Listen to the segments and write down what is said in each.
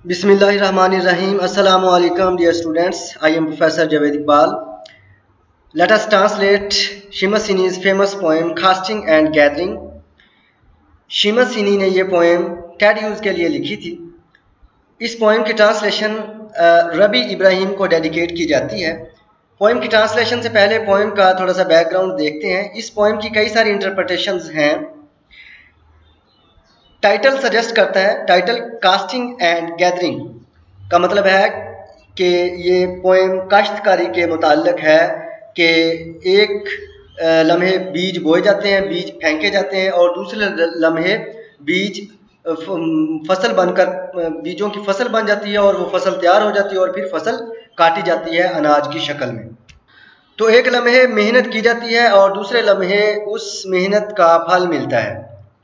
Bismillahirrahmanirrahim. Assalamu alaikum, dear students. I am Professor Javed Iqbal. Let us translate Seamus Heaney's famous poem Casting and Gathering. Seamus Heaney ने ये poem Ted Hughes के लिए लिखी थी। इस poem की translation रबी इब्राहिम को डेडिकेट की जाती है। पोएम की ट्रांसलेशन से पहले पोएम का थोड़ा सा बैकग्राउंड देखते हैं। इस पोएम की कई सारी इंटरप्रिटेशंस हैं। टाइटल सजेस्ट करता है, टाइटल कास्टिंग एंड गैदरिंग का मतलब है कि ये पोएम काश्तकारी के मुताल्लिक है कि एक लम्हे बीज बोए जाते हैं, बीज फेंके जाते हैं और दूसरे लम्हे बीज फसल बनकर बीजों की फसल बन जाती है और वो फसल तैयार हो जाती है और फिर फसल काटी जाती है अनाज की शक्ल में। तो एक लम्हे मेहनत की जाती है और दूसरे लम्हे उस मेहनत का फल मिलता है।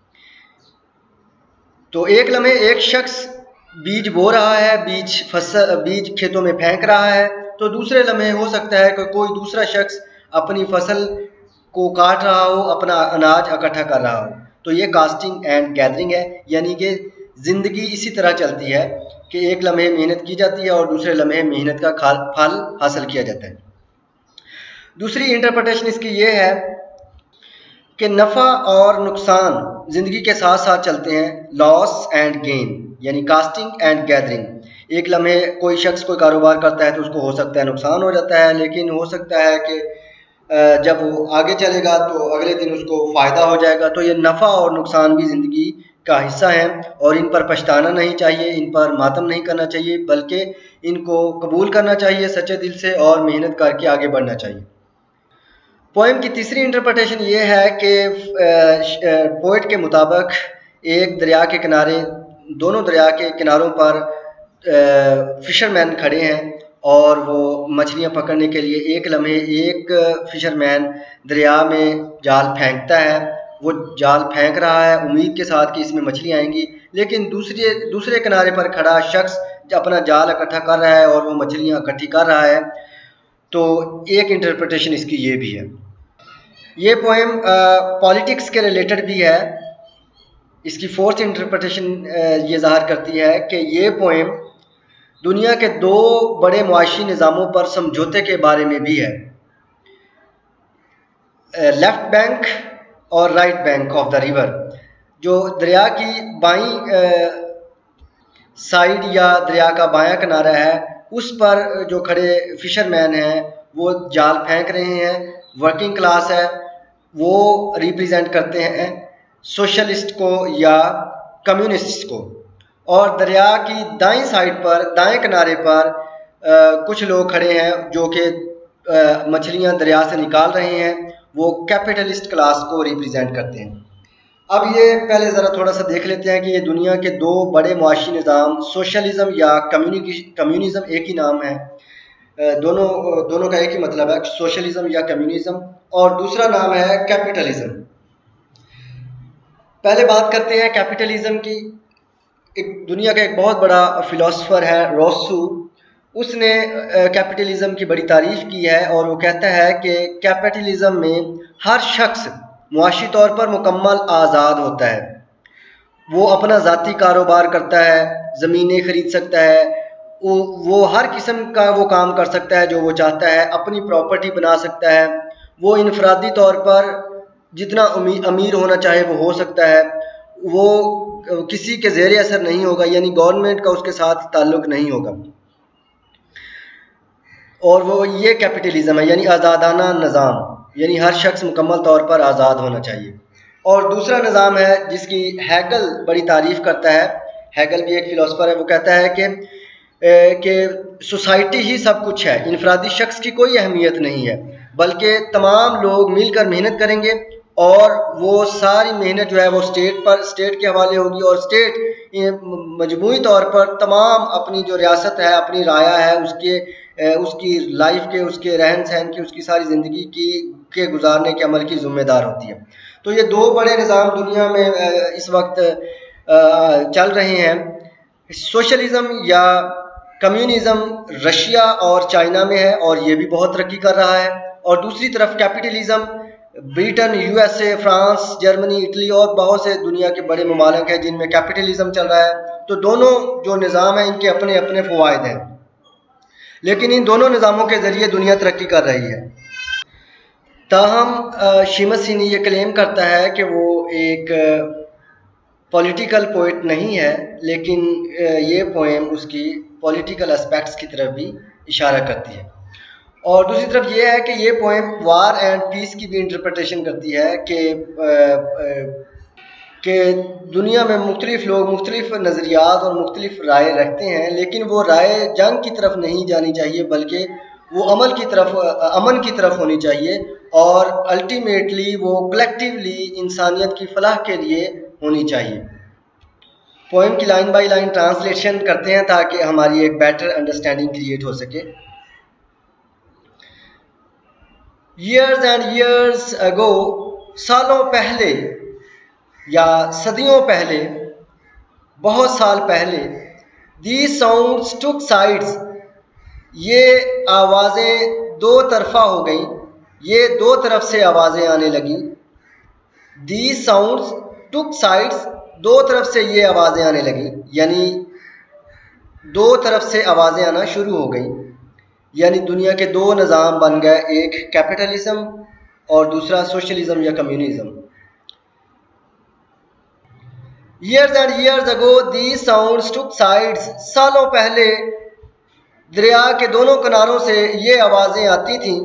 तो एक लम्हे एक शख्स बीज बो रहा है, बीज खेतों में फेंक रहा है, तो दूसरे लम्हे हो सकता है कि कोई दूसरा शख्स अपनी फसल को काट रहा हो, अपना अनाज इकट्ठा कर रहा हो। तो ये कास्टिंग एंड गैदरिंग है, यानी कि ज़िंदगी इसी तरह चलती है कि एक लम्हे मेहनत की जाती है और दूसरे लम्हे मेहनत का फल हासिल किया जाता है। दूसरी इंटरप्रिटेशन इसकी ये है कि नफ़ा और नुकसान ज़िंदगी के साथ साथ चलते हैं, लॉस एंड गेन, यानी कास्टिंग एंड गैदरिंग। एक लम्हे कोई शख्स कोई कारोबार करता है तो उसको हो सकता है नुकसान हो जाता है, लेकिन हो सकता है कि जब वो आगे चलेगा तो अगले दिन उसको फ़ायदा हो जाएगा। तो ये नफ़ा और नुकसान भी ज़िंदगी का हिस्सा है और इन पर पछताना नहीं चाहिए, इन पर मातम नहीं करना चाहिए, बल्कि इनको कबूल करना चाहिए सच्चे दिल से और मेहनत करके आगे बढ़ना चाहिए। पोएम की तीसरी इंटरप्रिटेशन ये है कि पोइट के मुताबिक एक दरिया के किनारे, दोनों दरिया के किनारों पर फिशरमैन खड़े हैं और वो मछलियां पकड़ने के लिए एक लम्हे एक फिशरमैन दरिया में जाल फेंकता है। वो जाल फेंक रहा है उम्मीद के साथ कि इसमें मछलियां आएंगी, लेकिन दूसरे किनारे पर खड़ा शख्स अपना जाल इकट्ठा कर रहा है और वो मछलियां इकट्ठी कर रहा है। तो एक इंटरप्रिटेशन इसकी ये भी है। ये पोएम पॉलिटिक्स के रिलेटेड भी है। इसकी फोर्थ इंटरप्रिटेशन ये ज़ाहिर करती है कि ये पोएम दुनिया के दो बड़े मुआशी निज़ामों पर समझौते के बारे में भी है, लेफ़्ट बैंक और right bank of the river. जो दरिया की बाईं साइड या दरिया का बायां किनारा है, उस पर जो खड़े फिशरमैन हैं वो जाल फेंक रहे हैं। वर्किंग क्लास है, वो रिप्रेजेंट करते हैं सोशलिस्ट को या कम्युनिस्ट को। और दरिया की दाईं साइड पर, दाएं किनारे पर कुछ लोग खड़े हैं जो कि मछलियां दरिया से निकाल रहे हैं, वो कैपिटलिस्ट क्लास को रिप्रेजेंट करते हैं। अब ये पहले ज़रा थोड़ा सा देख लेते हैं कि ये दुनिया के दो बड़े मुआशी निज़ाम, सोशलिज़म या कम्युनिज़म एक ही नाम है, दोनों का एक ही मतलब है, सोशलिज़म या कम्युनिज़म, और दूसरा नाम है कैपिटलिज़म। पहले बात करते हैं कैपिटलिज़म की। एक दुनिया का एक बहुत बड़ा फ़िलासफ़र है रोसू, उसने कैपिटलिज़म की बड़ी तारीफ़ की है और वो कहता है कि कैपिटलिज़म में हर शख्स मुआशी तौर पर मुकम्मल आज़ाद होता है। वो अपना ज़ाती कारोबार करता है, ज़मीनें ख़रीद सकता है, वो हर किस्म का वो काम कर सकता है जो वो चाहता है, अपनी प्रॉपर्टी बना सकता है, वो इनफरादी तौर पर जितना अमीर होना चाहे वो हो सकता है, वो किसी के ज़ेरे असर नहीं होगा, यानी गवर्नमेंट का उसके साथ ताल्लुक़ नहीं होगा। और वो ये कैपिटलिज़म है, यानी आज़ादाना निज़ाम, यानी हर शख्स मुकम्मल तौर पर आज़ाद होना चाहिए। और दूसरा निज़ाम है जिसकी हैगल बड़ी तारीफ़ करता है, हैगल भी एक फ़िलासफ़र है, वो कहता है कि सोसाइटी ही सब कुछ है, इनफरादी शख्स की कोई अहमियत नहीं है, बल्कि तमाम लोग मिलकर मेहनत करेंगे और वो सारी मेहनत जो है वो स्टेट के हवाले होगी और स्टेट मजमूई तौर पर तमाम अपनी जो रियासत है, अपनी राया है, उसकी लाइफ के, उसके रहन सहन की, उसकी सारी ज़िंदगी के गुजारने के अमल की ज़िम्मेदार होती है। तो ये दो बड़े निज़ाम दुनिया में इस वक्त चल रहे हैं। सोशलिज़म या कम्युनिज़म रशिया और चाइना में है और ये भी बहुत तरक्की कर रहा है, और दूसरी तरफ capitalism Britain, USA, France, Germany, Italy और बहुत से दुनिया के बड़े ममालिक हैं जिनमें कैपिटलिज़म चल रहा है तो दोनों जो निज़ाम हैं इनके अपने अपने फ़वाइद हैं, लेकिन इन दोनों निज़ामों के ज़रिए दुनिया तरक्की कर रही है। ताहम शेमस सीनी ये क्लेम करता है कि वो एक पॉलिटिकल पोइट नहीं है, लेकिन ये पोएम उसकी पॉलिटिकल एस्पेक्ट्स की तरफ भी इशारा करती है। और दूसरी तरफ ये है कि ये पोएम वार एंड पीस की भी इंटरप्रिटेशन करती है कि दुनिया में मुख्तलिफ लोग मुख्तलिफ नज़रियात और मुख्तलिफ राय रखते हैं, लेकिन वो राय जंग की तरफ नहीं जानी चाहिए, बल्कि वो अमन की तरफ होनी चाहिए, और अल्टीमेटली वो कलेक्टिवली इंसानियत की फलाह के लिए होनी चाहिए। पोएम की लाइन बाय लाइन ट्रांसलेशन करते हैं ताकि हमारी एक बेटर अंडरस्टैंडिंग क्रिएट हो सके। Years and years ago, सालों पहले या सदियों पहले, बहुत साल पहले, these sounds took sides, ये आवाज़ें दो तरफा हो गई, ये दो तरफ से आवाज़ें आने लगी। These sounds took sides, दो तरफ से ये आवाज़ें आने लगी, यानी दो तरफ से आवाज़ें आना शुरू हो गई, यानी दुनिया के दो निज़ाम बन गए, एक कैपिटलिज्म और दूसरा सोशलिज्म या communism. Years and years ago, these sounds took sides, सालों पहले दरिया के दोनों किनारों से ये आवाज़ें आती थीं।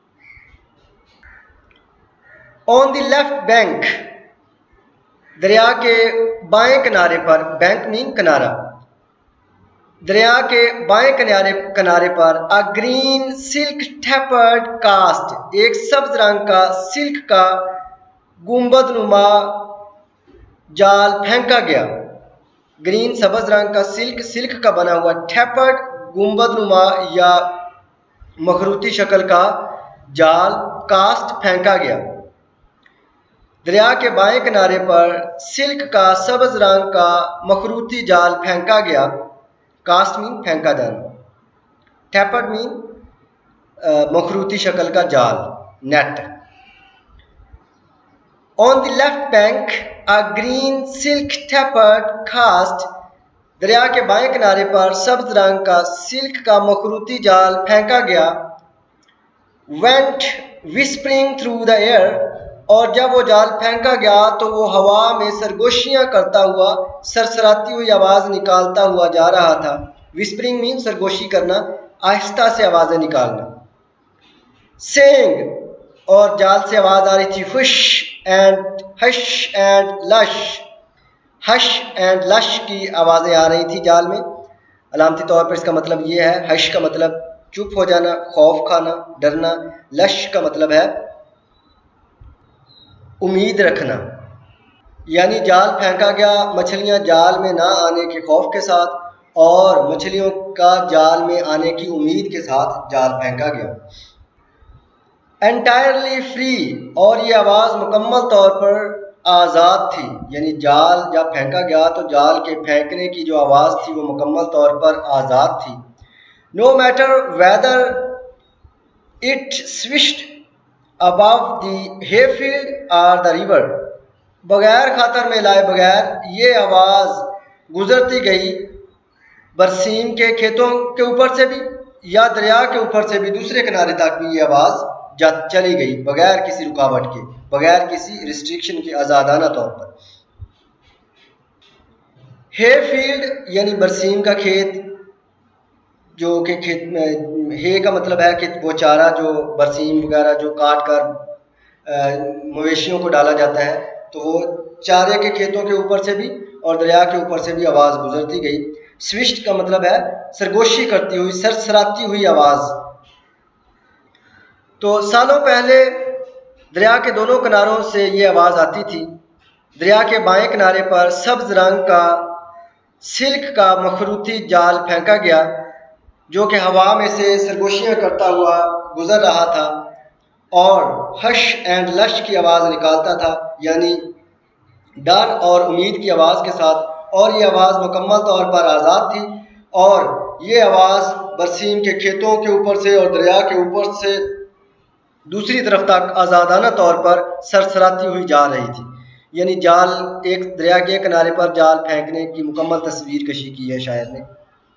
On the left bank, दरिया के बाएं किनारे पर, बैंक मीन किनारा, दरिया के बाएं किनारे पर a green silk tapered cast, एक सब्ज रंग का सिल्क का गुंबद नुमा जाल फेंका गया। ग्रीन सब्ज रंग का सिल्क का बना हुआ टेपर्ड गुंबद नुमा या मखरूती शक्ल का जाल कास्ट फेंका गया। दरिया के बाएं किनारे पर सिल्क का सब्ज रंग का मखरूती जाल फेंका गया। कास्ट मीन फेंका जाना, टेपर्ड मीन मखरूती शक्ल का जाल, net. On the left bank a green silk tapered cast, दरिया के बाएं किनारे पर सब्ज रंग का सिल्क का मखरूती जाल फेंका गया। Went whispering through the air, और जब वो जाल फेंका गया तो वो हवा में सरगोशियां करता हुआ, सरसराती हुई आवाज़ निकालता हुआ जा रहा था। विस्परिंग मीन सरगोशी करना, आहिस्ता से आवाज़ें निकालना। सेंग, और जाल से आवाज़ आ रही थी hush and hush and lash, hush and lash की आवाज़ें आ रही थी जाल में। अलामती तौर पर इसका मतलब ये है, हश का मतलब चुप हो जाना, खौफ खाना, डरना। लश का मतलब है उम्मीद रखना, यानी जाल फेंका गया मछलियां जाल में ना आने के खौफ के साथ, और मछलियों का जाल में आने की उम्मीद के साथ जाल फेंका गया। एंटायरली फ्री, और ये आवाज़ मुकम्मल तौर पर आज़ाद थी, यानी जाल जब फेंका गया तो जाल के फेंकने की जो आवाज़ थी वो मुकम्मल तौर पर आज़ाद थी। No matter whether it swished above the hayfield or the river, बगैर खातर में लाए बगैर ये आवाज़ गुजरती गई बरसीम के खेतों के ऊपर से भी या दरिया के ऊपर से भी, दूसरे किनारे तक भी ये आवाज़ चली गई बगैर किसी रुकावट के, बगैर किसी रिस्ट्रिक्शन के, आज़ादाना तौर पर। हेफील्ड यानी बरसीम का खेत, जो कि खेत में हे का मतलब है कि वो चारा जो बरसीम वगैरह जो काट कर मवेशियों को डाला जाता है, तो वो चारे के खेतों के ऊपर से भी और दरिया के ऊपर से भी आवाज़ गुजरती गई। स्विश्ड का मतलब है सरगोशी करती हुई, सरसराती हुई आवाज़। तो सालों पहले दरिया के दोनों किनारों से ये आवाज़ आती थी। दरिया के बाएं किनारे पर सब्ज रंग का सिल्क का मखरूती जाल फेंका गया, जो कि हवा में से सरगोशियां करता हुआ गुजर रहा था और हश एंड लश की आवाज़ निकालता था, यानी डर और उम्मीद की आवाज़ के साथ। और ये आवाज़ मुकम्मल तौर पर आज़ाद थी, और ये आवाज़ बरसीम के खेतों के ऊपर से और दरिया के ऊपर से दूसरी तरफ तक आज़ादाना तौर पर सरसराती हुई जा रही थी। यानी जाल एक दरिया के किनारे पर जाल फेंकने की मुकम्मल तस्वीर कशी की है शायर ने।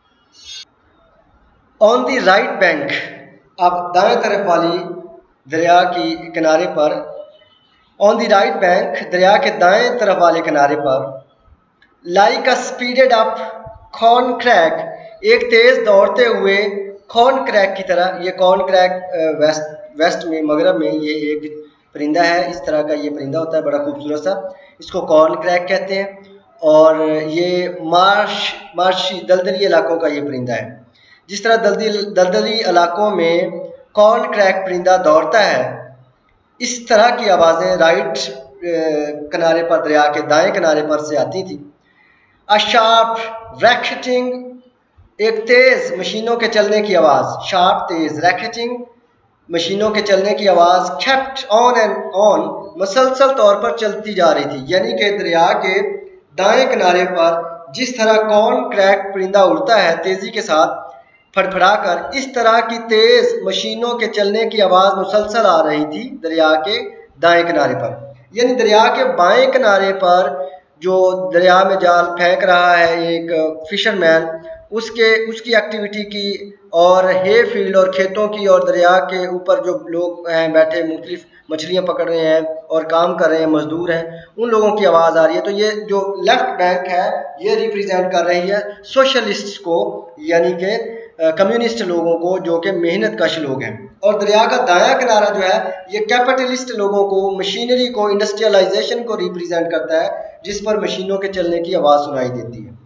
ऑन द राइट बैंक, अब दाएं तरफ वाली दरिया की किनारे पर, ऑन द राइट बैंक दरिया के दाएं तरफ वाले किनारे पर, like a speeded up corn crack, एक तेज दौड़ते हुए कॉर्न क्रैक की तरह। ये कॉर्न क्रैक वेस्ट में, मगरब में ये एक परिंदा है, इस तरह का ये परिंदा होता है, बड़ा खूबसूरत सा, इसको कॉर्न क्रैक कहते हैं। और ये मार्शी दलदली इलाकों का ये परिंदा है। जिस तरह दलदली इलाकों में कॉर्न क्रैक परिंदा दौड़ता है, इस तरह की आवाज़ें राइट किनारे पर, दरिया के दाएं किनारे पर से आती थी। अ शार्प रैकेटिंग, एक तेज मशीनों के चलने की आवाज़, शार्प तेज, रैकेटिंग मशीनों के चलने की आवाज़, केप्ट ऑन एंड ऑन, मुसलसल तौर पर चलती जा रही थी। यानी कि दरिया के दाएं किनारे पर जिस तरह कॉर्न क्रैक परिंदा उड़ता है तेज़ी के साथ फड़फड़ाकर, इस तरह की तेज मशीनों के चलने की आवाज़ मुसलसल आ रही थी दरिया के दाएं किनारे पर। यानी दरिया के बाएं किनारे पर जो दरिया में जाल फेंक रहा है एक फिशरमैन, उसकी एक्टिविटी की, और हे फील्ड और खेतों की, और दरिया के ऊपर जो लोग हैं बैठे मुख्तलिफ मछलियाँ पकड़ रहे हैं और काम कर रहे हैं, मजदूर हैं, उन लोगों की आवाज़ आ रही है। तो ये जो लेफ्ट बैंक है ये रिप्रेजेंट कर रही है सोशलिस्ट्स को, यानी कि कम्युनिस्ट लोगों को जो कि मेहनत कश लोग हैं। और दरिया का दायां किनारा जो है ये कैपिटलिस्ट लोगों को, मशीनरी को, इंडस्ट्रियलाइजेशन को रिप्रेजेंट करता है, जिस पर मशीनों के चलने की आवाज़ सुनाई देती है।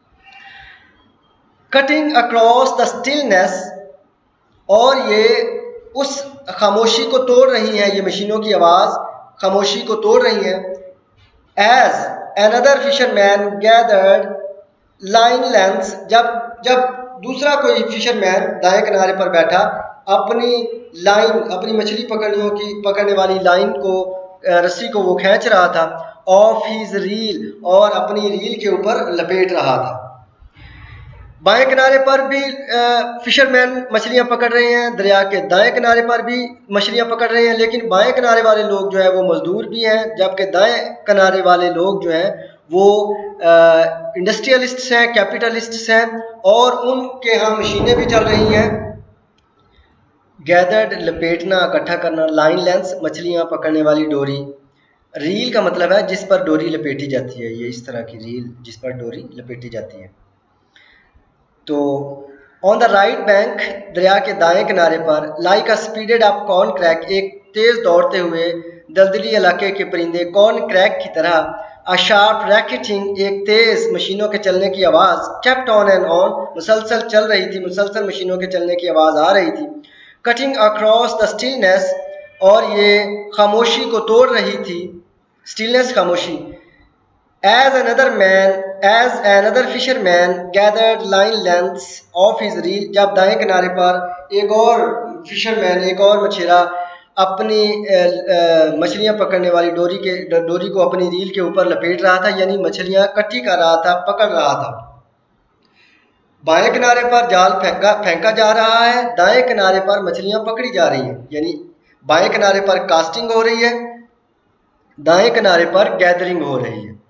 कटिंग अक्रॉस द स्टिलनेस, और ये उस खामोशी को तोड़ रही हैं, ये मशीनों की आवाज़ खामोशी को तोड़ रही हैं। As another fisherman gathered line lengths, जब दूसरा कोई फिशरमैन दाएं किनारे पर बैठा अपनी लाइन, अपनी मछली पकड़ने वाली लाइन को, रस्सी को वो खींच रहा था, ऑफ हिज रील, और अपनी रील के ऊपर लपेट रहा था। बाएं किनारे पर भी फिशरमैन मछलियां पकड़ रहे हैं, दरिया के दाएं किनारे पर भी मछलियां पकड़ रहे हैं, लेकिन बाएं किनारे वाले लोग जो है वो मजदूर भी हैं, जबकि दाएं किनारे वाले लोग जो हैं वो इंडस्ट्रियलिस्ट्स हैं, कैपिटलिस्ट्स हैं, और उनके यहाँ मशीनें भी चल रही हैं। गैदर्ड लपेटना, इकट्ठा करना, लाइन लेंस मछलियाँ पकड़ने वाली डोरी, रील का मतलब है जिस पर डोरी लपेटी जाती है, ये इस तरह की रील जिस पर डोरी लपेटी जाती है। तो ऑन द राइट बैंक, दरिया के दाएं किनारे पर, like a speeded up corn crack, एक तेज दौड़ते हुए दलदली इलाके के परिंदे कॉर्न क्रैक की तरह, अ शार्प रैकेटिंग, एक तेज मशीनों के चलने की आवाज़, केप्ट ऑन एंड ऑन, मुसलसल चल रही थी, मुसलसल मशीनों के चलने की आवाज़ आ रही थी। कटिंग अक्रॉस द स्टिलनेस, और ये खामोशी को तोड़ रही थी, स्टिलनेस खामोशी। As another fisherman gathered line lengths of his reel, जब दाएं किनारे पर एक और फिशरमैन, एक और मछेरा अपनी मछलियां पकड़ने वाली डोरी को अपनी रील के ऊपर लपेट रहा था, यानी मछलियां इकट्ठी कर रहा था, पकड़ रहा था। बाएं किनारे पर जाल फेंका जा रहा है, दाएं किनारे पर मछलियां पकड़ी जा रही हैं, यानी बाएं किनारे पर कास्टिंग हो रही है, दाएं किनारे पर गैदरिंग हो रही है।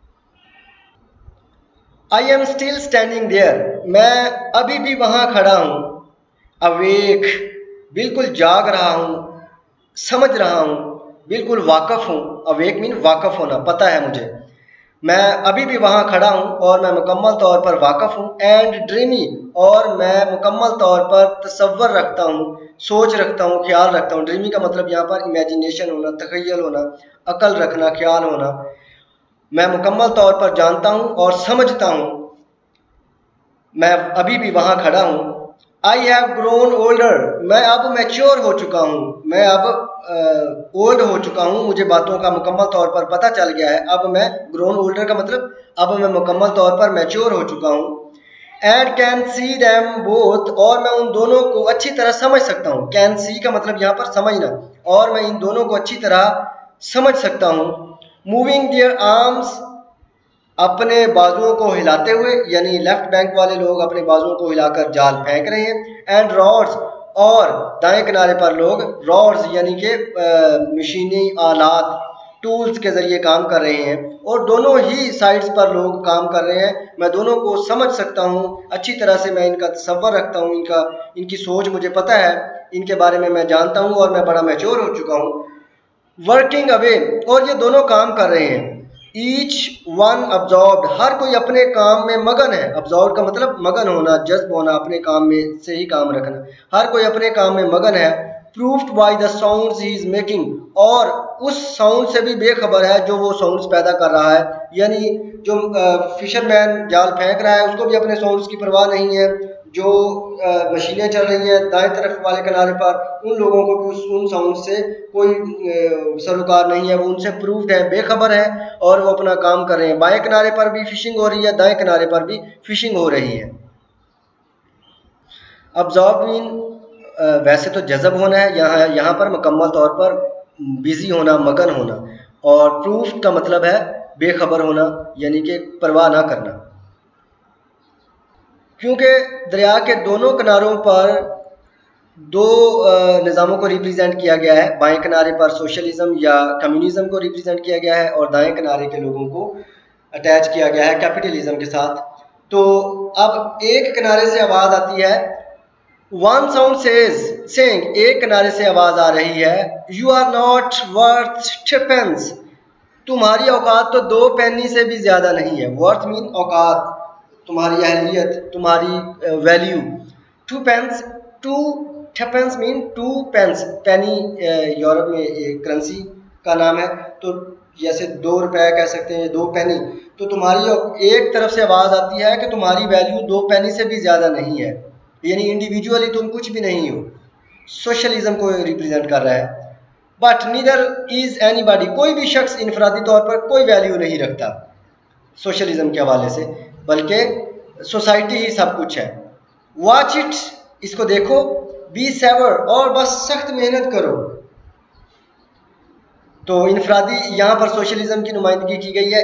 I am still standing there, मैं अभी भी वहां खड़ा हूं। अवेक, बिल्कुल जाग रहा हूं, समझ रहा हूं, बिल्कुल वाकफ हूं। अवेक मीन वाकफ होना, पता है मुझे, मैं अभी भी वहां खड़ा हूं और मैं मुकम्मल तौर पर वाकफ हूं। एंड ड्रीमी, और मैं मुकम्मल तौर पर तसव्वुर रखता हूं, सोच रखता हूं, ख्याल रखता हूं। ड्रीमी का मतलब यहाँ पर इमेजिनेशन होना, तखय्युल होना, अकल रखना, ख्याल होना। मैं मुकम्मल तौर पर जानता हूं और समझता हूं, मैं अभी भी वहां खड़ा हूं। आई हैव ग्रोन ओल्डर, मैं अब मैच्योर हो चुका हूं, मैं अब ओल्ड हो चुका हूं, मुझे बातों का मुकम्मल तौर पर पता चल गया है। अब मैं ग्रोन ओल्डर का मतलब अब मैं मुकम्मल तौर पर मैच्योर हो चुका हूं। And can see them both, और मैं उन दोनों को अच्छी तरह समझ सकता हूं। कैन सी का मतलब यहाँ पर समझना, और मैं इन दोनों को अच्छी तरह समझ सकता हूं। मूविंग देयर आर्म्स, अपने बाजुओं को हिलाते हुए, यानी लेफ्ट बैंक वाले लोग अपने बाजुओं को हिलाकर जाल फेंक रहे हैं। एंड रॉड्स, और दाएं किनारे पर लोग रॉड्स यानी कि मशीनी आलात, टूल्स के ज़रिए काम कर रहे हैं और दोनों ही साइड्स पर लोग काम कर रहे हैं। मैं दोनों को समझ सकता हूँ अच्छी तरह से, मैं इनका तसव्वुर रखता हूँ, इनकी सोच मुझे पता है, इनके बारे में मैं जानता हूँ और मैं बड़ा मैच्योर हो चुका हूँ। वर्किंग अवे, और ये दोनों काम कर रहे हैं। ईच वन अब्जॉर्ब्ड, हर कोई अपने काम में मगन है। अब्जॉर्ब का मतलब मगन होना, जज्ब होना, अपने काम में से ही काम रखना। हर कोई अपने काम में मगन है। Proofed by the sounds he is making, और उस साउंड से भी बेखबर है जो वो साउंड्स पैदा कर रहा है। यानी जो फिशरमैन जाल फेंक रहा है उसको भी अपने साउंड्स की परवाह नहीं है। जो मशीनें चल रही हैं दाएं तरफ वाले किनारे पर, उन लोगों को भी उन साउंड से कोई सरोकार नहीं है, वो उनसे प्रूफ्ड है, बेखबर है और वो अपना काम कर रहे हैं। बाएं किनारे पर भी फिशिंग हो रही है, दाएं किनारे पर भी फिशिंग हो रही है। अब्जॉर्ब मीन वैसे तो जज़ब होना है, यहाँ पर मुकम्मल तौर पर बिजी होना, मगन होना, और प्रूफ का मतलब है बेखबर होना, यानी कि परवाह ना करना। क्योंकि दरिया के दोनों किनारों पर दो निज़ामों को रिप्रेजेंट किया गया है। बाएं किनारे पर सोशलिज्म या कम्युनिज्म को रिप्रेजेंट किया गया है और दाएं किनारे के लोगों को अटैच किया गया है कैपिटलिज्म के साथ। तो अब एक किनारे से आवाज़ आती है, वन साउंड सेइंग, एक किनारे से आवाज़ आ रही है, you are not worth 2 pence, तुम्हारी औकात तो 2 पेनी से भी ज़्यादा नहीं है। वर्थ मीन औकात, तुम्हारी अहलियत, तुम्हारी value. 2 pence, 2 pence mean 2 pence. Penny Europe में एक करेंसी का नाम है, तो जैसे 2 रुपए कह सकते हैं, 2 पेनी। तो तुम्हारी एक तरफ से आवाज़ आती है कि तुम्हारी वैल्यू 2 पेनी से भी ज़्यादा नहीं है, यानी इंडिविजुअली तुम कुछ भी नहीं हो। सोशलिज्म को रिप्रेजेंट कर रहा है। बट नीदर इज एनीबॉडी, कोई भी शख्स इनफरादी तौर पर कोई वैल्यू नहीं रखता सोशलिज्म के हवाले से, बल्कि सोसाइटी ही सब कुछ है। वॉच इट, इसको देखो, बी सेवर, और बस सख्त मेहनत करो। तो इनफरादी, यहाँ पर सोशलिज्म की नुमाइंदगी की गई है।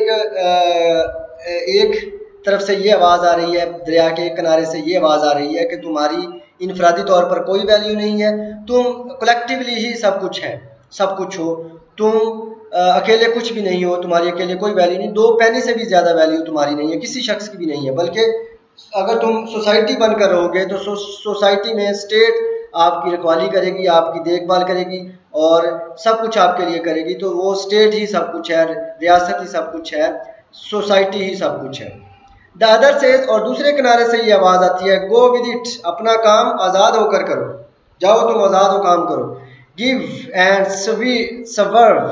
एक तरफ से ये आवाज़ आ रही है, दरिया के एक किनारे से ये आवाज़ आ रही है कि तुम्हारी इनफरादी तौर पर कोई वैल्यू नहीं है, तुम कलेक्टिवली ही सब कुछ है, सब कुछ हो, तुम अकेले कुछ भी नहीं हो, तुम्हारी अकेले कोई वैल्यू नहीं, 2 पेनी से भी ज़्यादा वैल्यू तुम्हारी नहीं है, किसी शख्स की भी नहीं है। बल्कि अगर तुम सोसाइटी बनकर रहोगे तो सोसाइटी में स्टेट आपकी रखवाली करेगी, आपकी देखभाल करेगी और सब कुछ आपके लिए करेगी। तो वो स्टेट ही सब कुछ है, रियासत ही सब कुछ है, सोसाइटी ही सब कुछ है। द अदर सेज, और दूसरे किनारे से ये आवाज़ आती है, गो विद इट, अपना काम आज़ाद होकर करो, जाओ तुम आज़ाद हो काम करो। गिव एंड सर्व,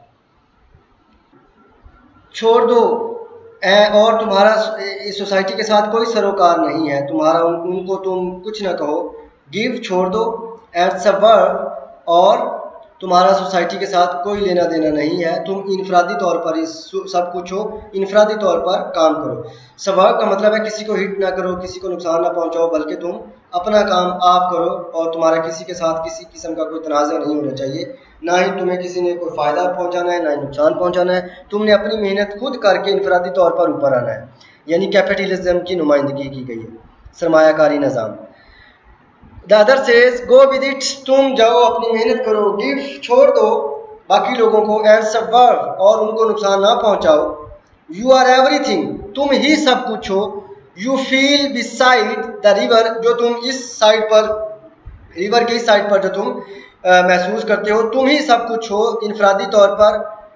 छोड़ दो और तुम्हारा इस सोसाइटी के साथ कोई सरोकार नहीं है, तुम्हारा उनको तुम कुछ ना कहो। गिव छोड़ दो, एंड सर्व, और तुम्हारा सोसाइटी के साथ कोई लेना देना नहीं है, तुम इनफरादी तौर पर इस सब कुछ हो, इनफरादी तौर पर काम करो। सर्व का मतलब है किसी को हिट ना करो, किसी को नुकसान ना पहुंचाओ, बल्कि तुम अपना काम आप करो और तुम्हारा किसी के साथ किसी किस्म का कोई तनाज़ा नहीं होना चाहिए, ना ही तुम्हें किसी ने कोई फ़ायदा पहुंचाना है, ना ही नुकसान पहुंचाना है। तुमने अपनी मेहनत खुद करके इनफरादी तौर पर ऊपर आना है, यानी कैपिटलिज्म की नुमाइंदगी की गई है, सरमायाकारी निज़ाम। The other says, go with it, तुम जाओ अपनी मेहनत करो। गिव छोड़ दो बाकी लोगों को, एंड सर्व, और उनको नुकसान ना पहुंचाओ। यू आर एवरीथिंग, तुम ही सब कुछ हो। You feel beside the river, जो तुम इस साइड पर, रिवर की इस साइड पर जो तुम महसूस करते हो, तुम ही सब कुछ हो इनफरादी तौर पर।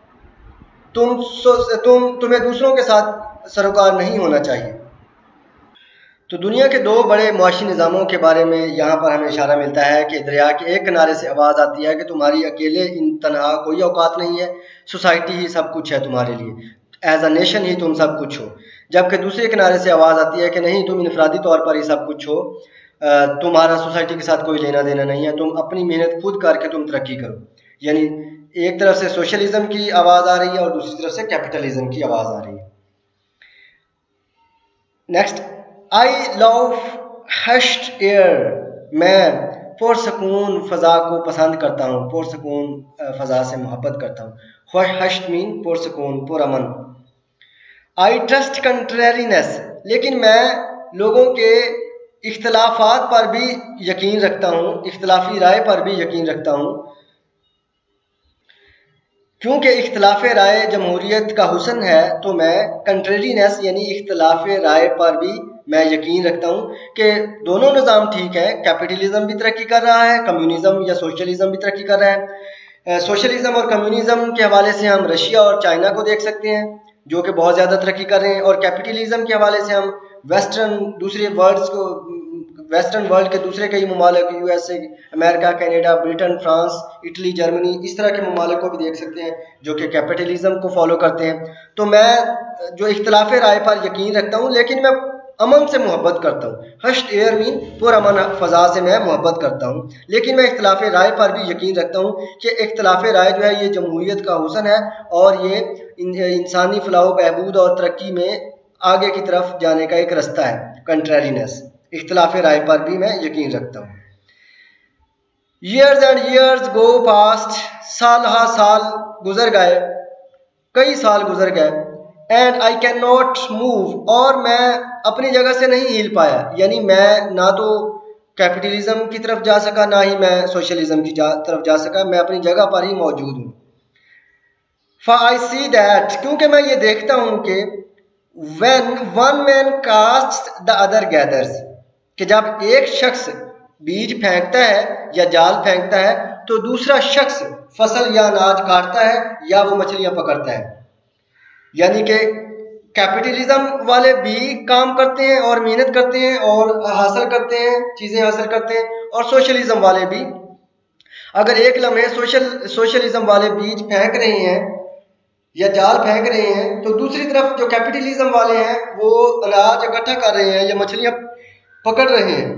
तुम्हें दूसरों के साथ सरोकार नहीं होना चाहिए। तो दुनिया के 2 बड़े मुआशी निज़ामों के बारे में यहाँ पर हमें इशारा मिलता है कि दरिया के एक किनारे से आवाज़ आती है कि तुम्हारी अकेले इन तनहा कोई औकात नहीं है, सोसाइटी ही सब कुछ है तुम्हारे लिए, एज अ नेशन ही तुम सब कुछ हो। जबकि दूसरे किनारे से आवाज़ आती है कि नहीं, तुम इनफरादी तौर पर ही सब कुछ हो, तुम्हारा सोसाइटी के साथ कोई लेना देना नहीं है, तुम अपनी मेहनत खुद करके तुम तरक्की करो। यानी एक तरफ से सोशलिज्म की आवाज़ आ रही है और दूसरी तरफ से कैपिटलिज्म की आवाज़ आ रही है। Next, I love hushed air, मैं पुरसकून फ़ज़ा को पसंद करता हूँ, पुरसकून फ़ज़ा से मोहब्बत करता हूँ। हश्ड मीन पुरसकून, पुरअमन। आई ट्रस्ट कंट्रेरीनेस, लेकिन मैं लोगों के इख्तलाफात पर भी यकीन रखता हूँ, इख्तलाफी राय पर भी यकीन रखता हूँ। क्योंकि इख्तलाफ राय जमहूरियत का हुस्न है, तो मैं कंट्रेरीनेस यानी इख्तलाफ राय पर भी मैं यकीन रखता हूँ कि दोनों निज़ाम ठीक है। कैपिटलिज्म भी तरक्की कर रहा है, कम्युनिज़म या सोशलिज़म भी तरक्की कर रहा है। सोशलिज़म और कम्युनिज़म के हवाले से हम रशिया और चाइना को देख सकते हैं जो कि बहुत ज़्यादा तरक्की कर रहे हैं, और कैपिटलिज्म के हवाले से हम वेस्टर्न वर्ल्ड के दूसरे कई ममालिक, USA, America, Canada, Britain, France, Italy, Germany, इस तरह के ममालिक को भी देख सकते हैं जो कि कैपिटलिज्म को फॉलो करते हैं। तो मैं जो इख्तलाफ राय पर यकीन रखता हूँ, लेकिन मैं अमन से मोहब्बत करता हूँ। हश्त एयर मीन पुरअमन फ़ज़ा से मैं मोहब्बत करता हूँ, लेकिन मैं इख्तलाफ राय पर भी यकीन रखता हूँ कि इख्तलाफ राय जो है ये जमहूरियत का हुस्न है और ये इंसानी फलाह बहबूद और तरक्की में आगे की तरफ जाने का एक रास्ता है। कंट्रेरीनेस, इख्तलाफ राय पर भी मैं यकीन रखता हूँ। Years and years go past, साल हा साल गुजर गए, कई साल गुजर गए। And I can not move, और मैं अपनी जगह से नहीं हिल पाया, यानी मैं ना तो कैपिटलिज्म की तरफ जा सका, ना ही मैं सोशलिज्म की तरफ जा सका, मैं अपनी जगह पर ही मौजूद हूँ। फॉर आई सी दैट, क्योंकि मैं ये देखता हूँ कि when one man casts the other gathers, कि जब एक शख्स बीज फेंकता है या जाल फेंकता है तो दूसरा शख्स फसल या अनाज काटता है या वो मछलियां पकड़ता है। यानी कि कैपिटलिज्म वाले भी काम करते हैं और मेहनत करते हैं और हासिल करते हैं, चीज़ें हासिल करते हैं, और सोशलिज्म वाले भी। अगर एक लम्हे सोशलिज्म वाले बीज फेंक रहे हैं या जाल फेंक रहे हैं, तो दूसरी तरफ जो कैपिटलिज्म वाले हैं वो अनाज इकट्ठा कर रहे हैं या मछलियां पकड़ रहे हैं।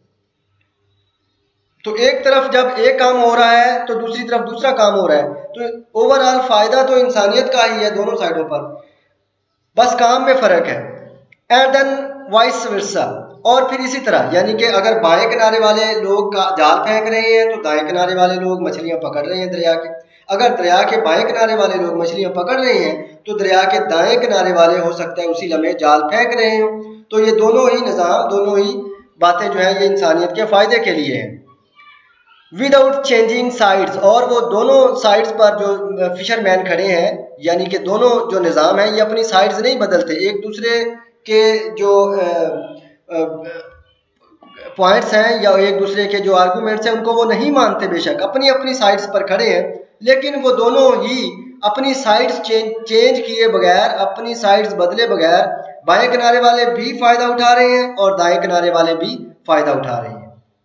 तो एक तरफ जब एक काम हो रहा है तो दूसरी तरफ दूसरा काम हो रहा है, तो ओवरऑल फायदा तो इंसानियत का ही है दोनों साइडों पर, बस काम में फ़र्क है। एंड देन वाइस वर्सा, और फिर इसी तरह, यानी कि अगर बाएं किनारे वाले लोग जाल फेंक रहे हैं तो दाएं किनारे वाले लोग मछलियां पकड़ रहे हैं दरिया के। अगर दरिया के बाएं किनारे वाले लोग मछलियां पकड़ रहे हैं तो दरिया के दाएं किनारे वाले हो सकता है उसी लम्हे जाल फेंक रहे हो। तो ये दोनों ही निज़ाम, दोनों ही बातें जो है ये इंसानियत के फ़ायदे के लिए हैं। विदाउट चेंजिंग साइड्स, और वो दोनों साइड्स पर जो फिशरमैन खड़े हैं, यानी कि दोनों जो निज़ाम है ये अपनी साइड्स नहीं बदलते, एक दूसरे के जो पॉइंट्स हैं या एक दूसरे के जो आर्गूमेंट्स हैं उनको वो नहीं मानते, बेशक अपनी अपनी साइड्स पर खड़े हैं, लेकिन वो दोनों ही अपनी साइड्स चेंज किए बगैर, अपनी साइड्स बदले बगैर बाएं किनारे वाले भी फ़ायदा उठा रहे हैं और दाएं किनारे वाले भी फ़ायदा उठा रहे हैं।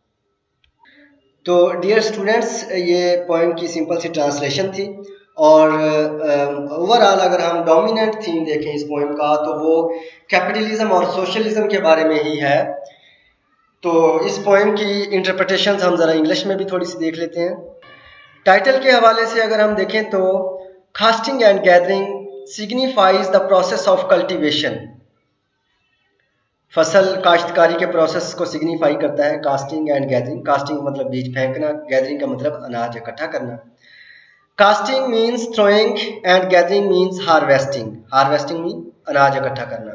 तो डियर स्टूडेंट्स, ये पोएम की सिंपल सी ट्रांसलेशन थी, और ओवरऑल अगर हम डोमिनेंट थीम देखें इस पोएम का तो वो कैपिटलिज्म और सोशलिज्म के बारे में ही है। तो इस पोएम की इंटरप्रिटेशंस हम ज़रा इंग्लिश में भी थोड़ी सी देख लेते हैं। टाइटल के हवाले से अगर हम देखें तो casting and gathering signifies the process of cultivation. फसल काश्तकारी के प्रोसेस को सिग्निफाई करता है कास्टिंग एंड गैदरिंग। कास्टिंग मतलब बीज फेंकना, गैदरिंग का मतलब अनाज इकट्ठा करना। Casting means throwing and gathering means harvesting. Harvesting mean अनाज इकट्ठा करना,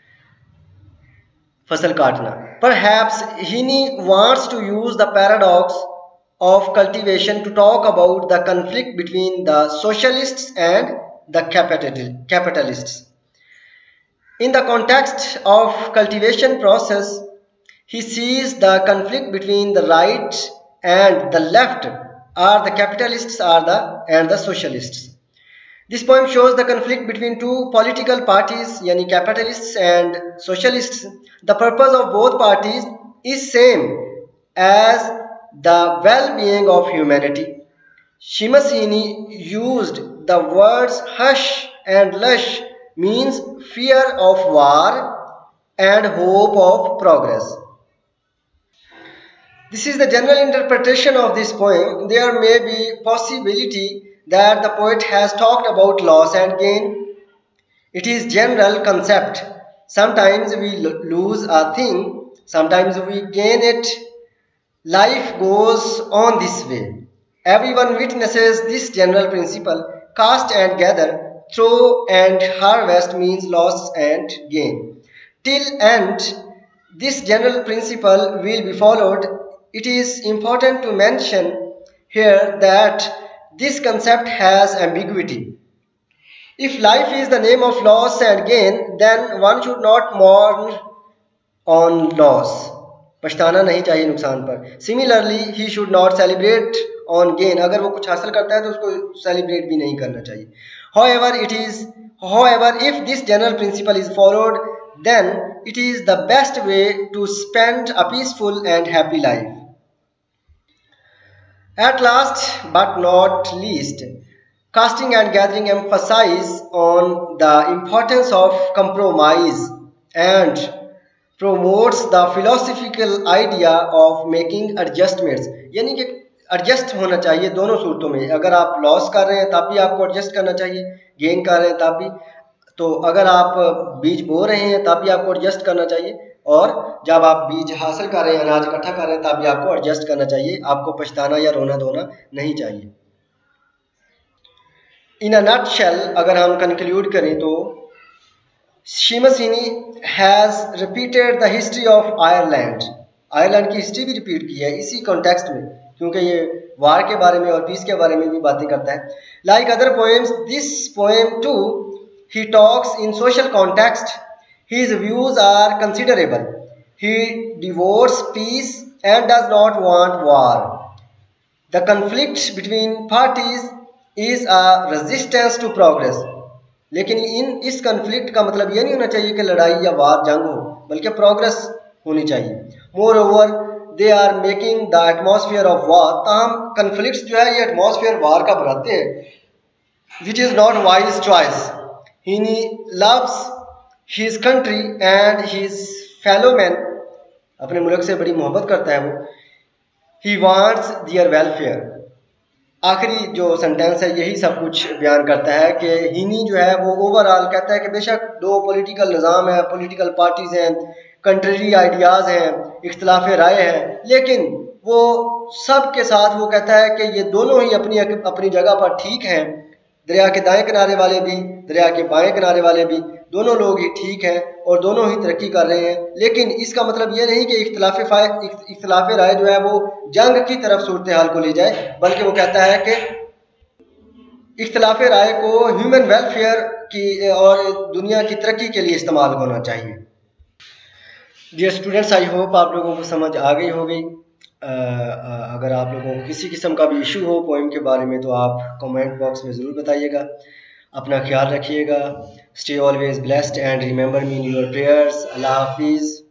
फसल काटना। Perhaps Heaney wants to use the paradox of cultivation to talk about the conflict between the socialists and the capitalists. In the context of cultivation process, he sees the conflict between the right and the left, or the capitalists and the socialists. This poem shows the conflict between two political parties, yani capitalists and socialists. The purpose of both parties is same as the well-being of humanity. Seamus Heaney used the words hush and lush, means fear of war and hope of progress. This is the general interpretation of this poem. There may be possibility that the poet has talked about loss and gain. It is general concept. Sometimes we lose a thing, sometimes we gain it. Life goes on this way. Everyone witnesses this general principle. Cast and gather, throw and harvest means loss and gain. Till end, this general principle will be followed. It is important to mention here that this concept has ambiguity. If life is the name of loss and gain, then one should not mourn on loss. पछताना नहीं चाहिए नुकसान पर. Similarly, he should not celebrate on gain. अगर वो कुछ हासिल करता है तो उसको सेलिब्रेट भी नहीं करना चाहिए. However, if this general principle is followed, then it is the best way to spend a peaceful and happy life. At last, but not least, casting and gathering emphasize on the importance of compromise and promotes the philosophical idea of making adjustments. यानी कि adjust होना चाहिए दोनों सूरतों में. अगर आप loss कर रहे हैं तब भी आपको एडजस्ट करना चाहिए, गेन कर रहे हैं तब भी. तो अगर आप बीज बो रहे हैं तब भी आपको एडजस्ट करना चाहिए, और जब आप बीज हासिल कर रहे हैं, अनाज इकट्ठा कर रहे हैं, तब भी आपको एडजस्ट करना चाहिए. आपको पछताना या रोना धोना नहीं चाहिए. इन अ नटशेल अगर हम कंक्लूड करें तो Seamus Heaney has repeated the history of Ireland. Ireland की हिस्ट्री भी रिपीट की है इसी कॉन्टेक्स्ट में, क्योंकि ये वार के बारे में और पीस के बारे में भी बातें करता है. Like other poems, this poem too, he talks in social context. His views are considerable. He devotes peace and does not want war. The conflict between parties is a resistance to progress. लेकिन इस conflict का मतलब ये नहीं होना चाहिए कि लड़ाई या वार जंग हो, बल्कि प्रोग्रेस होनी चाहिए. Moreover they are making the atmosphere of war. ताहम कन्फ्लिक्ट्स जो है ये एटमॉस्फेयर वार का बनाते हैं, which is not wise choice. Heaney loves his country and his fellow men. अपने मुल्क से बड़ी मोहब्बत करता है वो. He wants their welfare. आखिरी जो सेंटेंस है यही सब कुछ बयान करता है कि हीनी जो है वो ओवरऑल कहता है कि बेशक दो पॉलिटिकल निज़ाम है, पॉलिटिकल पार्टीज़ हैं, कंट्री आइडियाज़ हैं, इख्तिलाफ राय है, लेकिन वो सब के साथ वो कहता है कि ये दोनों ही अपनी अपनी जगह पर ठीक हैं. दरिया के दाएं किनारे वाले भी, दरिया के बाएं किनारे वाले भी, दोनों लोग ही ठीक हैं और दोनों ही तरक्की कर रहे हैं. लेकिन इसका मतलब ये नहीं कि इख्तिलाफ राय जो है वो जंग की तरफ सूरत हाल को ले जाए, बल्कि वो कहता है कि इख्तिलाफ राय को ह्यूमन वेलफेयर की और दुनिया की तरक्की के लिए इस्तेमाल होना चाहिए. डियर स्टूडेंट्स, आई होप आप लोगों को समझ आ गई होगी. अगर आप लोगों को किसी किस्म का भी इशू हो पोएम के बारे में तो आप कमेंट बॉक्स में ज़रूर बताइएगा. अपना ख्याल रखिएगा. Stay always blessed and remember me in your prayers. अल्लाह हाफिज़.